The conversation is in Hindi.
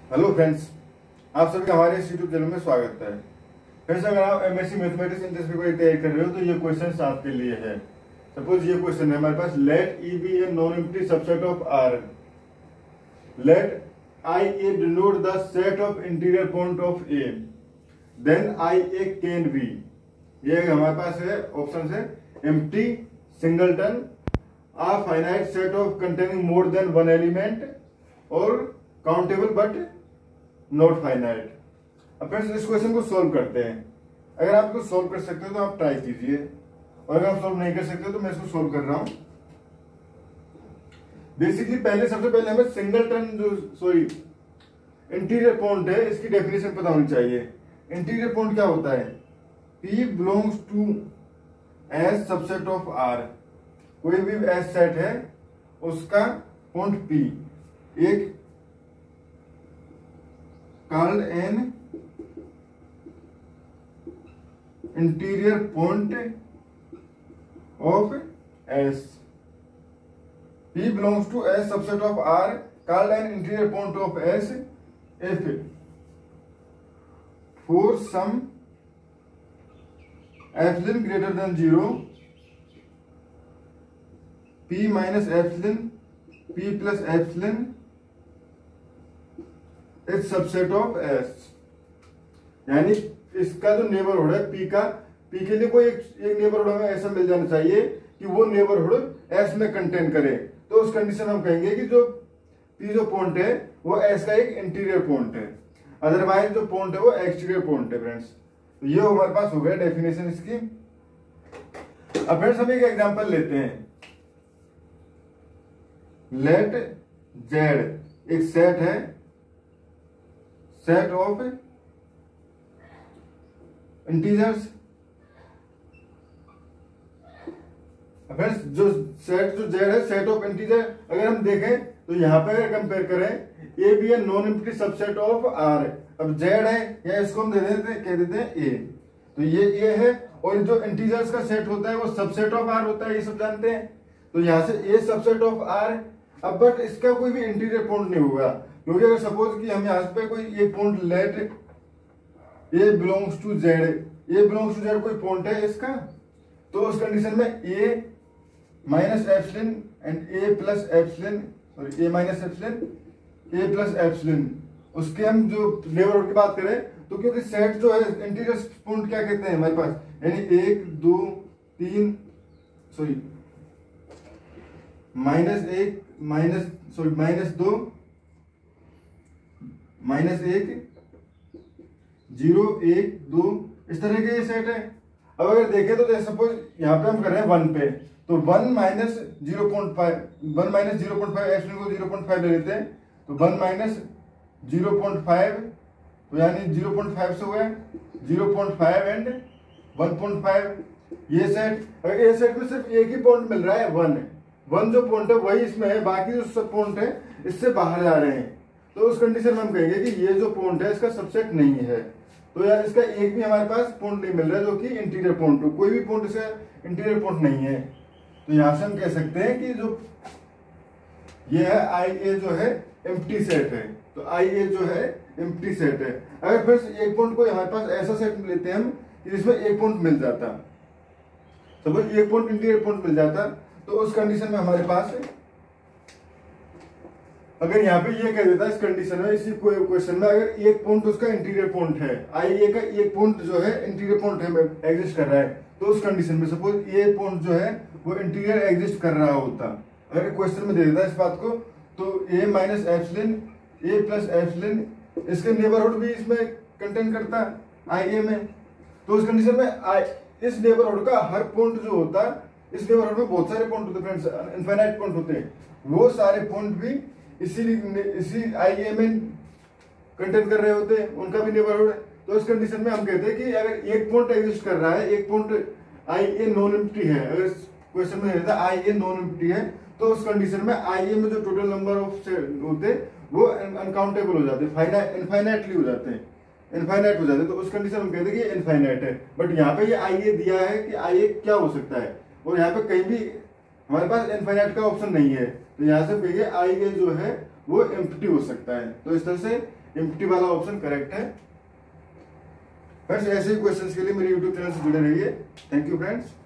हेलो फ्रेंड्स, आप सभी का हमारे इस यूट्यूब चैनल में स्वागत है। फ्रेंड्स, अगर आप एमएससी मैथमेटिक्स इंट्रेंस पेपर की तैयारी कर रहे हो तो ये क्वेश्चन आपके लिए है। सपोज ये क्वेश्चन है हमारे पास, let E be A non empty subset of R, let I A denote the set of interior point of A, then I A can be. ये हमारे पास है ऑप्शन है empty, singleton, a finite set of containing more than one element और काउंटेबल बट नॉट फाइनाइट। अब फ्रेंड्स इस क्वेश्चन को सॉल्व करते हैं। अगर आप इसको सॉल्व कर सकते हो तो आप ट्राई कीजिए, और अगर आप सॉल्व नहीं कर सकते तो मैं इसको सॉल्व कर रहा हूं। बेसिकली सबसे पहले हमें सिंगलटन इंटीरियर पॉइंट है, इसकी डेफिनेशन पता होनी चाहिए। इंटीरियर पॉइंट क्या होता है? P belongs to S subset of R. कोई भी एस सेट है उसका पॉइंट P एक called an interior point of S. P belongs to S subset of R called an interior point of S if for some epsilon greater than 0 P minus epsilon P plus epsilon इस सबसेट ऑफ एस। यानी इसका जो नेबरहुड है पी का, पी के लिए कोई एक नेबरहुड हमें ऐसा मिल जाना चाहिए कि वो नेबरहुड एस में कंटेन करे। तो उस कंडीशन में हम कहेंगे कि जो पी जो पॉइंट है वो एस का एक इंटीरियर पॉइंट है, अदरवाइज जो पॉइंट है वो एक्सटीरियर पॉइंट है। फ्रेंड्स, तो ये हमारे पास हो गया डेफिनेशन इसकी। अब फ्रेंड्स हम एक एग्जांपल लेते हैं। लेट जेड एक सेट है, सेट ऑफ इंटीजर्स। फ्रेंड्स जो जेड है सेट ऑफ इंटीजर, अगर हम देखें तो यहां पर अगर कंपेयर करें A B A non empty subset of R. अब जेड है या इसको हम कह देते हैं ए, तो ये ए है, और जो इंटीजर्स का सेट होता है वो सबसेट ऑफ आर होता है, ये सब जानते हैं। तो यहां से ए सबसेट ऑफ आर। अब बट इसका कोई भी इंटीरियर पॉइंट नहीं होगा, क्योंकि अगर सपोज कि हम यहां पे कोई एक point let A belongs to Z, A belongs to Z कोई पॉइंट है इसका, तो उस कंडीशन में A minus epsilon and A plus epsilon, sorry A minus epsilon A plus epsilon, उसके हम जो नेबरहुड की बात करें तो क्योंकि सेट जो है इंटीरियर पॉइंट क्या कहते हैं हमारे पास, यानी 1 2 3 सॉरी -1 -2 -1 0 1 2 इस तरह के ये सेट है। अब अगर देखें तो सपोज यहां पे हम कर रहे हैं 1 पे, तो 1 माइनस 0.5 एप्सिलॉन को 0.5 ले लेते हैं, तो 1 माइनस 0.5, तो यानी 0.5 से हुआ 0.5 एंड 1.5। ये सेट, अगर ये सेट में सिर्फ एक ही पॉइंट मिल रहा है 1 जो पॉइंट है वही इसमें है, बाकी जो सब पॉइंट है इससे बाहर जा रहे हैं, तो उस कंडीशन में हम कहेंगे कि ये जो पॉइंट है इसका सबसेट नहीं है। तो यार इसका एक भी हमारे पास पॉइंट नहीं मिल रहा है जो कि इंटीरियर पॉइंट हो, कोई भी पॉइंट इसका इंटीरियर पॉइंट नहीं है। तो यहां से हम कह सकते हैं कि जो ये है आई ए जो है एम्प्टी सेट है, तो आई ए जो है एम्प्टी सेट है। अगर फिर एक पॉइंट को हमारे पास ऐसा सेट लेते हैं हम जिसमें एक पॉइंट मिल जाता, तो एक पॉइंट इंटीरियर पॉइंट मिल जाता, तो उस कंडीशन में हमारे पास अगर यहाँ पे ये कह देता है इस कंडीशन में, इसी क्वेश्चन में अगर एक पॉइंट उसका इंटीरियर पॉइंट है, आई ए का एक पॉइंट जो है इंटीरियर पॉइंट है एग्जिस्ट कर रहा है, तो उस कंडीशन में सपोज ए पॉइंट जो है वो इंटीरियर एग्जिस्ट कर रहा होता, अगर क्वेश्चन में दे देता है इस बात को, तो A minus epsilon A plus epsilon इसके नेबरहुड भी इसमें कंटेन करता आई ए में। तो उस कंडीशन में इस नेबरहुड का हर पॉइंट जो होता, इस नेबरहुड में बहुत सारे पॉइंट होते हैं फ्रेंड्स, इनफाइनाइट पॉइंट होते हैं, वो सारे पॉइंट भी इसी आई ए में कंटेन कर रहे होते हैं, उनका भी नेबरहुड है। तो इस कंडीशन में हम कहते हैं कि अगर एक पॉइंट एग्जिस्ट कर रहा है, एक point I A non empty है, अगर क्वेश्चन में रहता आई ए नॉन एम्प्टी है, तो उस कंडीशन में आई ए में जो टोटल नंबर ऑफ होते वो अनकाउंटेबल हो जाते, इनफाइनाइटली हो जाते हैं, इनफाइनाइट हो जाते हैं। तो उस कंडीशन में हम कहते हैं कि इनफाइनाइट है। बट यहाँ पे ये आई ए दिया है कि आई ए क्या हो सकता है, और यहाँ पे कहीं भी हमारे पास इनफाइनाइट का ऑप्शन नहीं है, तो यहाँ से ये आई ए जो है वो एम्प्टी हो सकता है। तो इस तरह से एम्प्टी वाला ऑप्शन करेक्ट है। फ्रेंड्स ऐसे ही क्वेश्चंस के लिए मेरे यूट्यूब चैनल से जुड़े रहिए। Thank you friends.